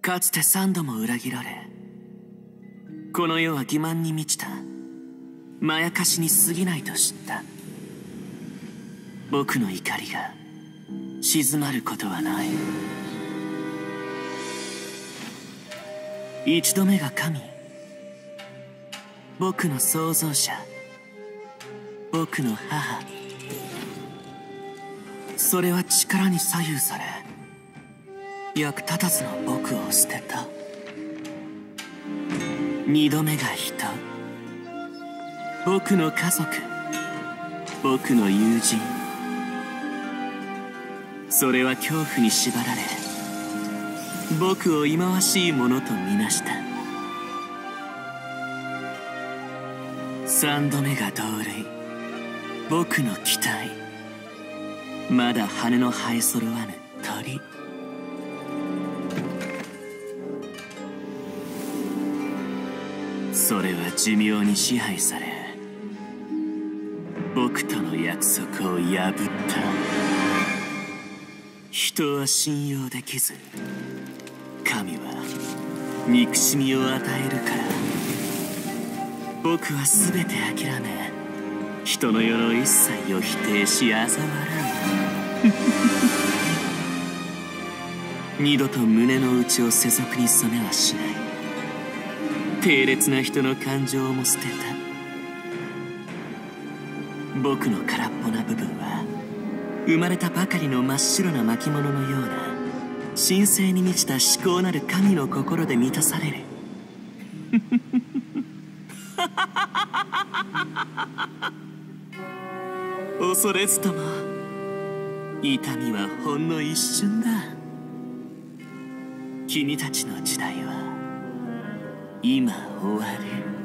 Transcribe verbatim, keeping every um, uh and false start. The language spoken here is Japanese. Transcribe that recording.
かつて三度も裏切られ、この世は欺瞞に満ちたまやかしに過ぎないと知った。僕の怒りが静まることはない。一度目が神、僕の創造者、僕の母。それは力に左右され、役立たずの僕を捨てた。二度目が人、僕の家族、僕の友人。それは恐怖に縛られ、僕を忌まわしいものとみなした。三度目が同類、僕の期待、まだ羽の生え揃わぬ鳥。それは寿命に支配され、僕との約束を破った。人は信用できず、神は憎しみを与えるから。僕は全て諦め、人の世の一切を否定し嘲笑う。二度と胸の内を世俗に染めはしない。低劣な人の感情も捨てた。僕の空っぽな部分は生まれたばかりの真っ白な巻物のような神聖に満ちた至高なる神の心で満たされる。恐れずとも痛みはほんの一瞬だ。君たちの時代は今終わる。